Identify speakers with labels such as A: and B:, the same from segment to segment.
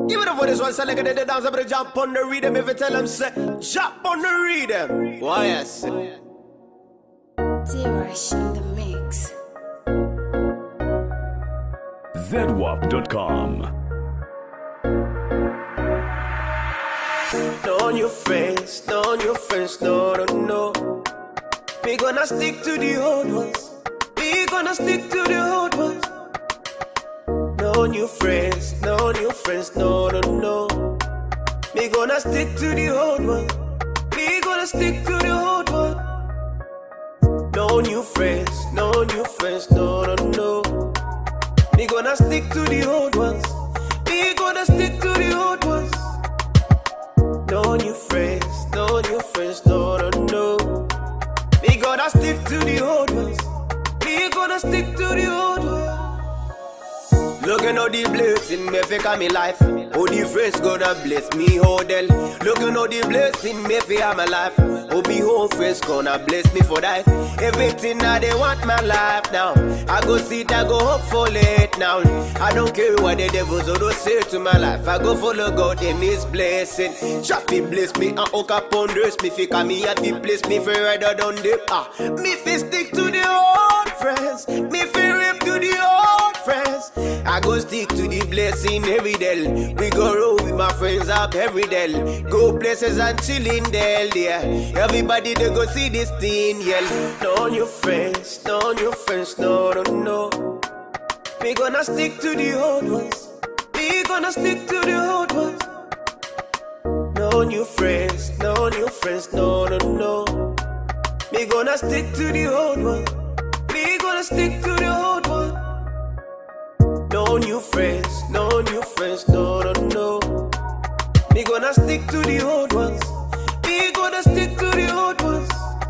A: Give it up for this one, select it, dance, but jump on the rhythm. If you tell them, say, jump on the rhythm. Why, yes.
B: Zerash in the mix.
C: ZWAP.com.
A: Know your friends, know your friends, no, no, no. We gonna stick to the old ones. We gonna stick to the old ones. No new friends, no new friends, no, no, no. We gonna stick to the old one. We gonna stick to the old one. No new friends, no new friends, no, no, no. We gonna stick to the old ones. We gonna stick to the old ones. No new friends, no new friends, no, no, no. We gonna stick to the old ones. We gonna stick to the old ones. Looking at the blessing me fi come me life. Oh, the friends gonna bless me, oh del. Looking at the blessing me fi have my life. Oh, be whole friends gonna bless me for life. Everything that they want my life now. I go sit, I go hope for late now. I don't care what the devils do say to my life. I go follow God in His blessing. Just fi bless me and hook up on dress me fi come me and fi place me fi rather down the me fi stick to the old friends. Me fi live to the old friends. I go stick to the blessing every day. We go roll with my friends up every day. Go places and chill in there, yeah. Everybody they go see this thing, yeah. No new friends, no new friends, no, no, no. We gonna stick to the old ones. We gonna stick to the old ones. No new friends, no new friends, no, no, no. We gonna stick to the old one. We gonna stick to the old one. No new friends, no new friends, no, no, no. We gonna stick to the old ones. We gonna stick to the old ones.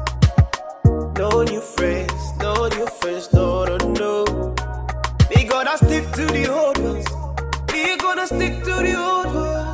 A: No new friends, no new friends, no, no, no. We gonna stick to the old ones. We gonna stick to the old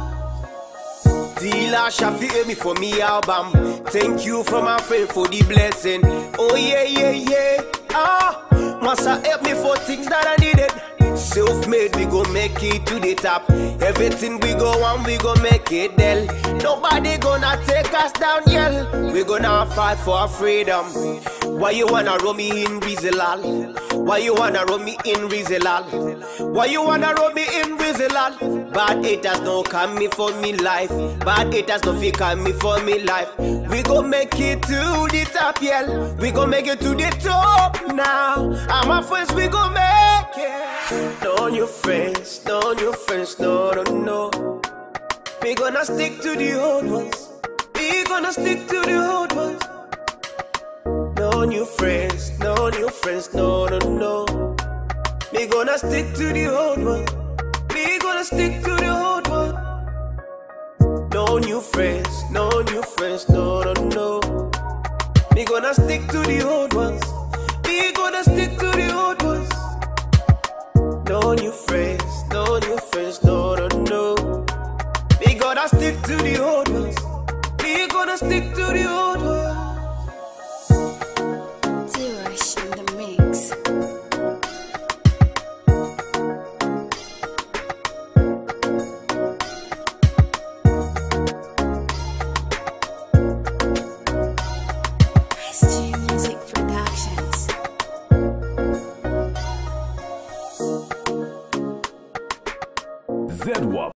A: ones. Dila Shafi hear me for me album. Thank you for my friend for the blessing. Oh yeah, yeah, yeah. Massa help me for things that I needed. Self-made, we gon' make it to the top. Everything we go on, we gon' make it del. Nobody gonna take us down, yeah. We gonna fight for our freedom. Why you wanna run me in Rizalal? Why you wanna run me in Rizalal? Why you wanna run me in Rizalal? Bad haters no come me for me life. Bad haters no fi come me for me life. We gon' make it to the top, yeah. We gon' make it to the top now. And my friends, we gon' make it. No new friends, no new friends, no, no, no. We gonna stick to the old ones. We gonna stick to the old ones. No new friends, no new friends, no, no, no. We gonna stick to the old one. We gonna stick to the old one. No new friends, no new friends, no, no, no. We gonna stick to the old ones. We gonna stick to the old ones. No new friends, no new friends, no, no, no. We gonna stick to the old ones. We gonna stick to the old ones.
B: Zerash in the mix. SG Music Productions.
C: ZWAP.